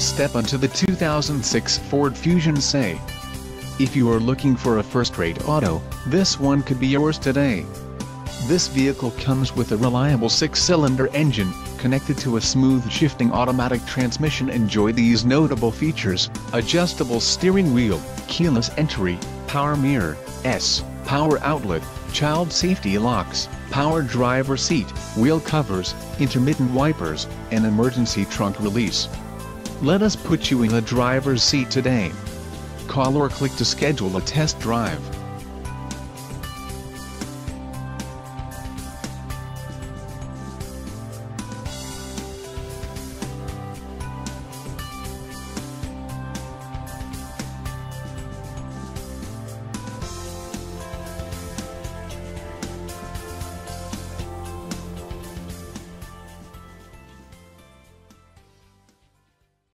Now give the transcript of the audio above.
Step onto the 2006 Ford Fusion Say. If you are looking for a first-rate auto, this one could be yours today. This vehicle comes with a reliable 6-cylinder engine, connected to a smooth shifting automatic transmission. Enjoy these notable features: adjustable steering wheel, keyless entry, power mirror, power outlet, child safety locks, power driver seat, wheel covers, intermittent wipers, and emergency trunk release. Let us put you in the driver's seat today. Call or click to schedule a test drive.